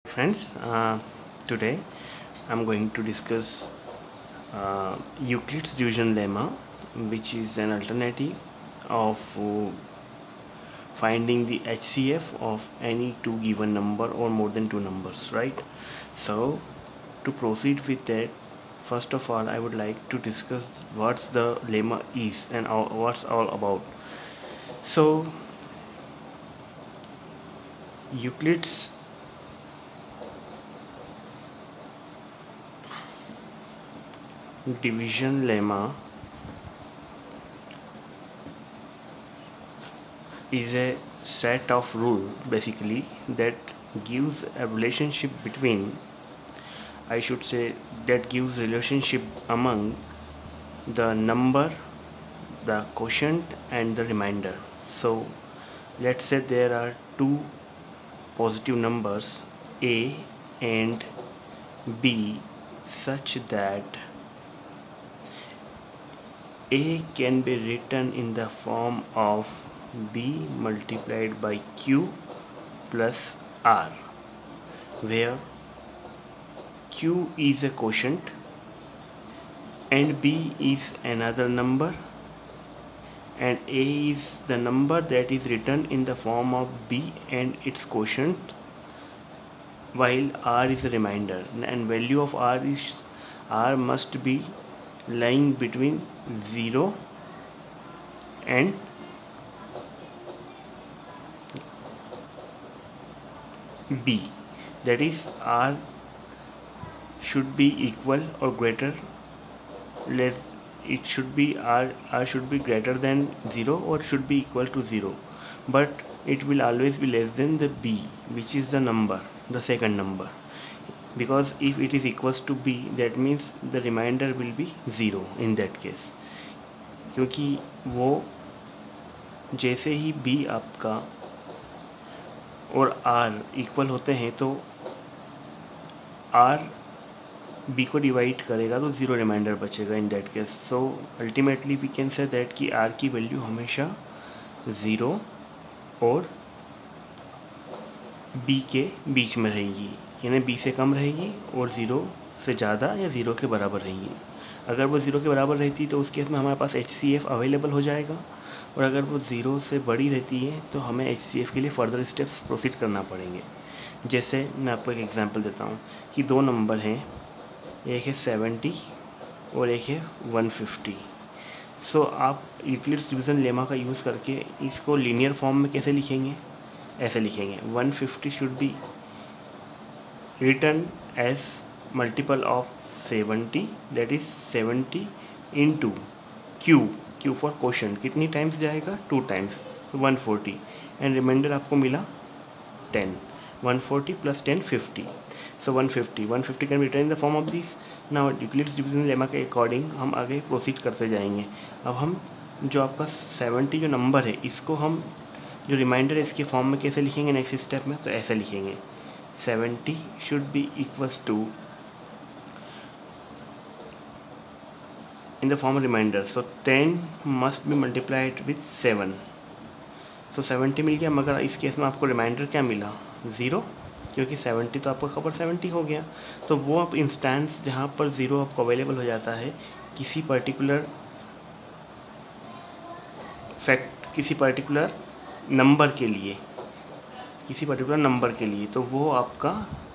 Friends, today I'm going to discuss Euclid's division lemma, which is an alternative of finding the HCF of any two given number or more than two numbers, right? So to proceed with that, first of all I would like to discuss what the lemma is and what's all about. So Euclid's division lemma is a set of rule basically that gives a relationship between, I should say, that gives relationship among the number, the quotient and the remainder. So let's say there are two positive numbers a and b such that a can be written in the form of b multiplied by q plus r, where q is a quotient and b is another number and a is the number that is written in the form of b and its quotient, while r is a remainder, and value of r must be lying between 0 and b, that is r should be equal or greater less, it should be r should be greater than 0 or should be equal to 0, but it will always be less than the b, which is the number, the second number, because if it is equals to b that means the remainder will be 0 in that case, क्योंकि वो जैसे ही b आपका और r equal होते हैं तो r b को divide करेगा तो 0 रिमाइंडर बचेगा in that case. So ultimately we can say that कि r की वैल्यू हमेशा 0 और b के बीच में रहेगी, यानी b से कम रहेगी और 0 से ज़्यादा या 0 के बराबर रहेगी. अगर वो 0 के बराबर रहती तो उस केस में हमारे पास HCF अवेलेबल हो जाएगा, और अगर वो 0 से बड़ी रहती है तो हमें HCF के लिए फ़र्दर स्टेप्स प्रोसीड करना पड़ेंगे. जैसे मैं आपको एक एग्जांपल देता हूँ कि दो नंबर हैं, एक है 70 और एक है 150. सो आप यूक्लिड्स डिवीज़न लेमा का यूज़ करके इसको लीनियर फॉर्म में कैसे लिखेंगे, ऐसे लिखेंगे 150 should be written as multiple of 70, that is 70 into q for question कितनी टाइम्स जाएगा, 2 टाइम्स 140, एंड रिमाइंडर आपको मिला 10. 140 plus 10 50. So 150 can be written in the form of this. Now Euclid's division lemma के अकॉर्डिंग हम आगे proceed करते जाएंगे. अब हम जो आपका 70 जो नंबर है इसको हम जो रिमाइंडर है इसके फॉर्म में कैसे लिखेंगे नेक्स्ट स्टेप में, तो ऐसे लिखेंगे 70 should be equals to in the form of remainder, so 10 must be multiplied with 7. So 70 मिल गया, मगर इस केस में आपको रिमाइंडर क्या मिला, 0, क्योंकि 70 तो आपका खबर 70 हो गया. तो वो आप इंस्टेंस जहाँ पर 0 आपको अवेलेबल हो जाता है किसी पर्टिकुलर नंबर के लिए, तो वो आपका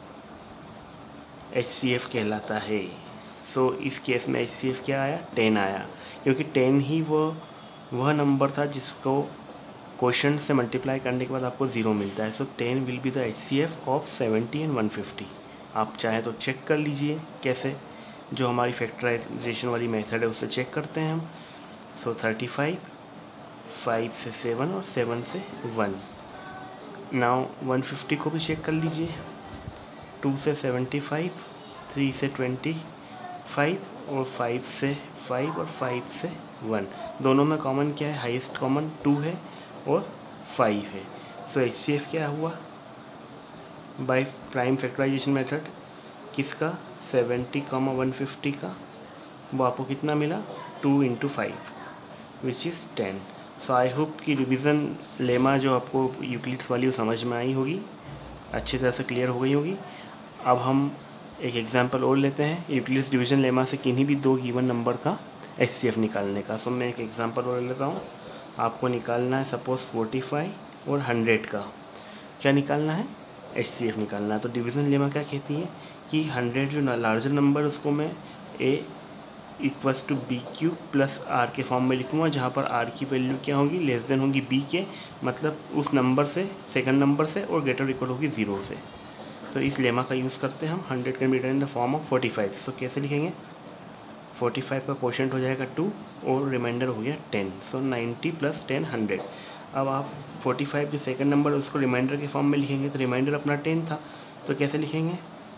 HCF कहलाता है. सो इस केस में HCF क्या आया, 10 आया, क्योंकि 10 ही वह नंबर था जिसको क्वेश्चन से मल्टीप्लाई करने के बाद आपको 0 मिलता है. So 10 will be the HCF of 70 and 150. आप चाहें तो चेक कर लीजिए कैसे, जो हमारी फैक्टराइजेशन वाली मेथड है उससे चेक करते हैं हम. सो 35, 5 से 7 और 7 से 1. नाउ 150 को भी चेक कर लीजिए, 2 से 75, 3 से 25 और 5 से 5 और 5 से 1. दोनों में कॉमन क्या है, हाईएस्ट कॉमन 2 है और 5 है. सो HCF क्या हुआ बाय प्राइम फैक्टराइजेशन मेथड, किसका 70, 150 का, वो आपको कितना मिला 2 × 5 which is 10. So I hope कि रिवीजन लेमा जो आपको यूक्लिड्स वाली वो समझ में आई होगी. अच्छी तरह से क्लियर हो गई होगी। अब हम एक एग्जांपल और लेते हैं यूक्लिड्स डिवीजन लेमा से किन्हीं भी दो गिवन नंबर का HCF निकालने का। सो मैं एक एग्जांपल और लेता हूँ। आपको निकालना है सपोज 45 और 100 का क्या निकालना है, HCF निकालना है। तो डिवीज़न लेमा क्या कहती है कि 100 जो लार्जर नंबर उसको मैं A equals to BQ plus R के फॉर्म में लिखूँगा, जहाँ पर R की वैल्यू क्या होगी, लेस देन होगी B के, मतलब उस नंबर से सेकंड नंबर से, और ग्रेटर इक्वल होगी 0 से। तो इस लेमा का यूज़ करते हैं हम। 100 can be written in the form of 45। So कैसे लिखेंगे, 45 का क्वोशंट हो जाएगा 2 और रिमाइंडर हो गया 10। So 90 plus 10 100। अब आप 45 जो सेकंड नंबर है उसको रिमाइंडर के फॉर्म में लिखेंगे, तो रिमाइंडर अपना 10 था, तो कैसे लिखेंगे,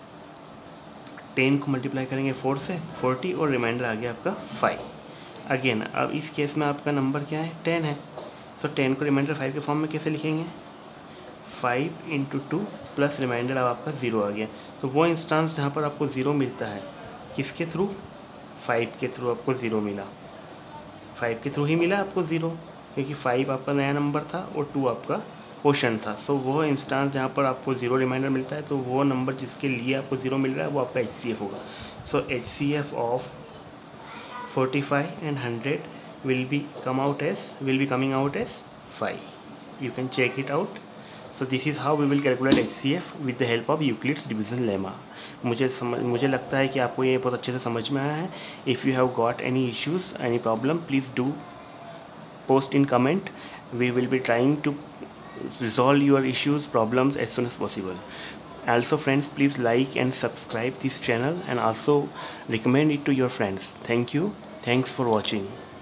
10 को मल्टीप्लाई करेंगे 4 से 40 और रिमाइंडर आ गया आपका 5। अगेन अब इस केस में आपका नंबर क्या है, 10 है। सो 10 को रिमाइंडर 5 के फॉर्म में कैसे लिखेंगे, 5 × 2 प्लस रिमाइंडर अब आपका 0 आ गया। तो वो इंस्टांस जहाँ पर आपको 0 मिलता है, किसके थ्रू, 5 के थ्रू आपको 0 मिला, 5 के थ्रू ही मिला आपको 0, क्योंकि 5 आपका नया नंबर था और 2 आपका क्वोशंट था। सो वो इंस्टांस जहाँ पर आपको 0 रिमाइंडर मिलता है, तो वो नंबर जिसके लिए आपको 0 मिल रहा है वो आपका HCF होगा। So HCF of 45 and 100 will be coming out as 5. You can check it out. So this is how we will calculate HCF with the help of Euclid's division lemma. मुझे लगता है कि आपको ये बहुत अच्छे से समझ में आया है। If you have got any issues, any problem, please do post in comment. We will be trying to resolve your issues, problems as soon as possible. Also friends, please like and subscribe this channel and also recommend it to your friends. Thank you. Thanks for watching.